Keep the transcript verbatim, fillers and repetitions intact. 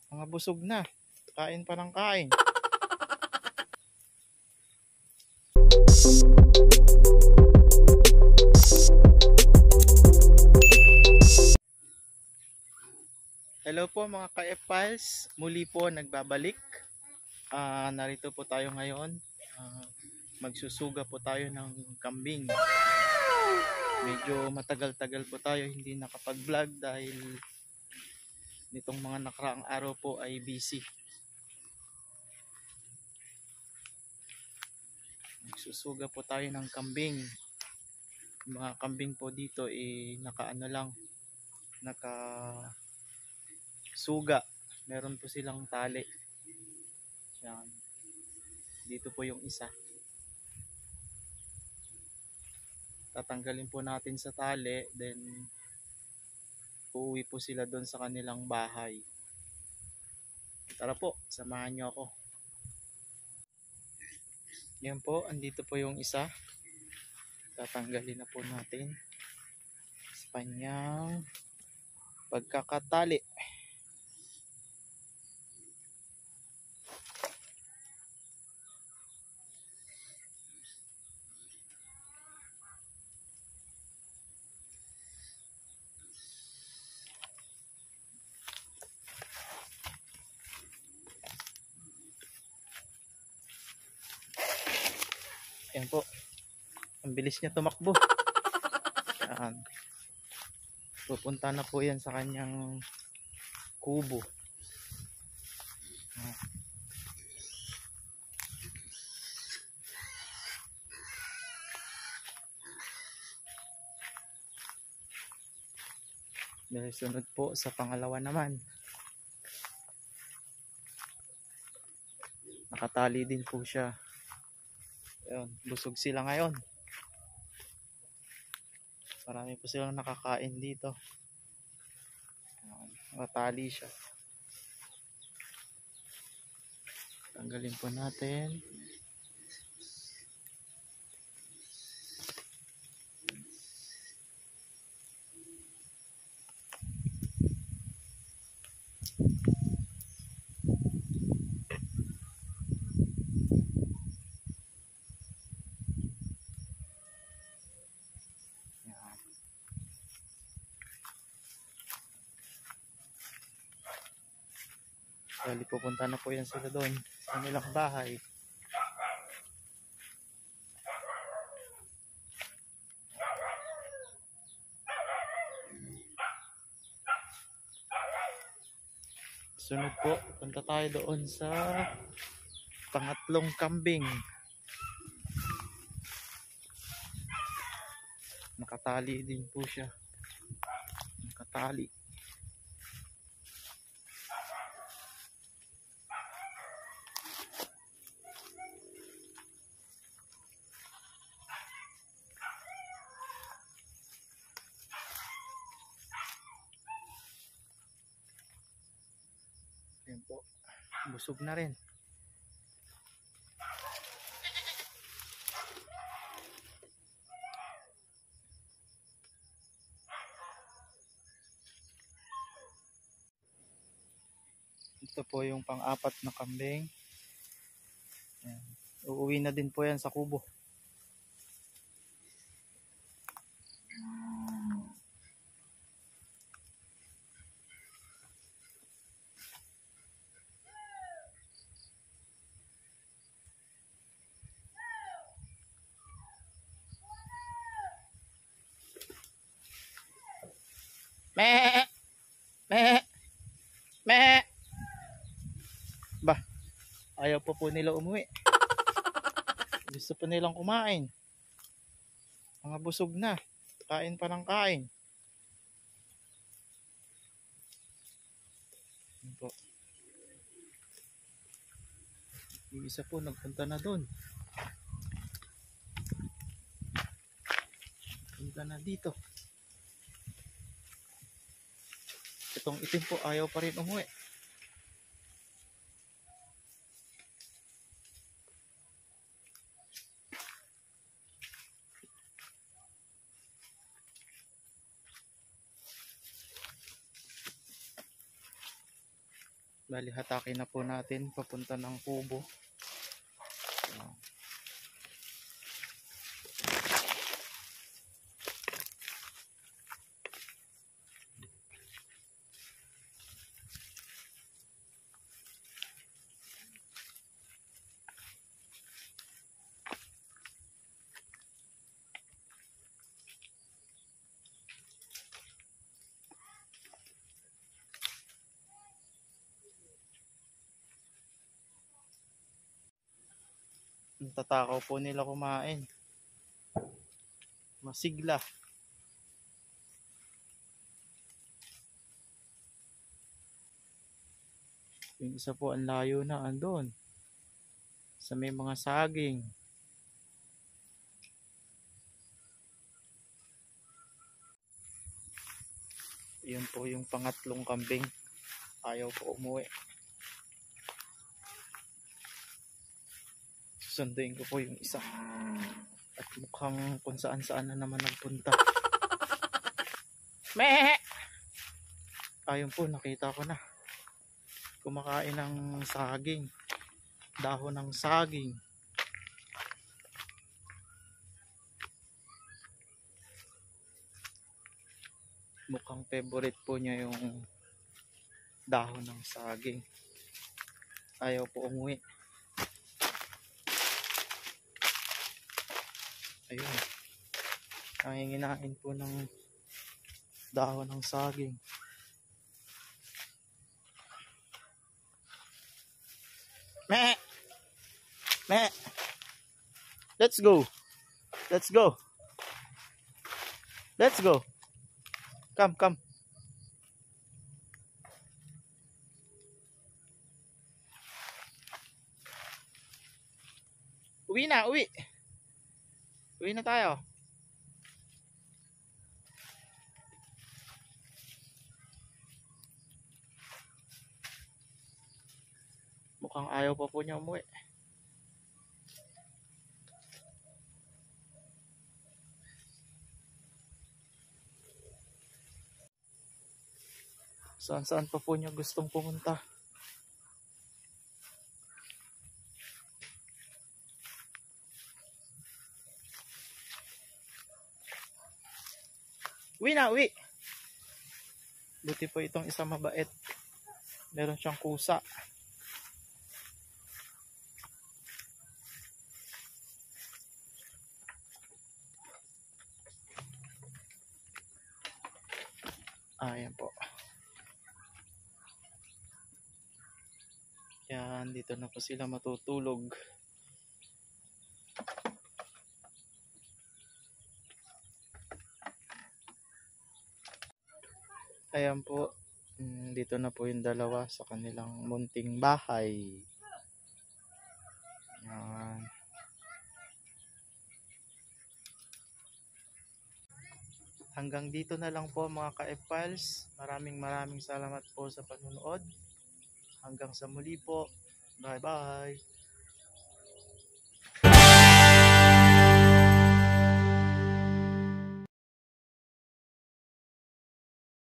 Mga busog na. Kain pa ng kain. Hello po mga ka-F-Files. Muli po nagbabalik. Uh, narito po tayo ngayon. Uh, magsusuga po tayo ng kambing. Medyo matagal-tagal po tayo hindi nakapag-vlog dahil nitong mga nakaraang araw po ay busy. Magsusuga po tayo ng kambing. Yung mga kambing po dito eh nakaano lang, naka suga. Meron po silang tali. Yan. Dito po yung isa. Tatanggalin po natin sa tali, then uuwi po sila doon sa kanilang bahay. Tara po, samahan nyo ako. Yan po, andito po yung isa. Tatanggalin na po natin sa kanyang pagkakatali. Yan po. Ang bilis niya tumakbo. Yan. Pupunta na po yan sa kanyang kubo. Yan. Dahil sunod po sa pangalawa naman. Nakatali din po siya. Ayun, busog sila ngayon. Marami po silang nakakain dito. Ayun, nakatali siya. Tanggalin po natin. Bali pupunta na po yan sila doon sa kanilang bahay. Sunod po, punta tayo doon sa pangatlong kambing. Nakatali din po siya. Nakatali. Yan po. Busog na rin. Ito po yung pang-apat na kambing. Yan. Uuwi na din po yan sa kubo. Meh! Meh! Meh! Bah, ayaw pa po nila umuwi. Gusto pa nilang kumain. Mga busog na. Kain pa ng kain. Yan po. Yung isa po nagpunta na doon. Punta na dito. Itong itim po ayaw pa rin umuwi. Bali hatakin na po natin papunta ng kubo. Ayan. Ang tatakaw po nila kumain. Masigla. Yung isa po ang layo na andun. Sa may mga saging. Yun po yung pangatlong kambing. Ayaw po umuwi. Susunduin ko po yung isa. At mukhang kung saan saan na naman nagpunta. Meh! Ayun po, nakita ko na. Kumakain ng saging. Dahon ng saging. Mukhang favorite po niya yung dahon ng saging. Ayaw po umuwi. Ayun. Nanginginain po ng dahon ng saging. Meh! Meh! Let's go. Let's go. Let's go. Come, come. Uwi na, uwi. Uwi na tayo. Mukhang ayaw pa po niya umuwi. Saan saan pa po niya gustong pumunta. Uwi na, uwi. Buti po itong isang mabait. Meron siyang kusa. Ayan po. Yan, dito na po sila matutulog. Ayan po. Dito na po yung dalawa sa kanilang munting bahay. Yan. Hanggang dito na lang po mga ka-F-Files. Maraming maraming salamat po sa panonood. Hanggang sa muli po. Bye bye.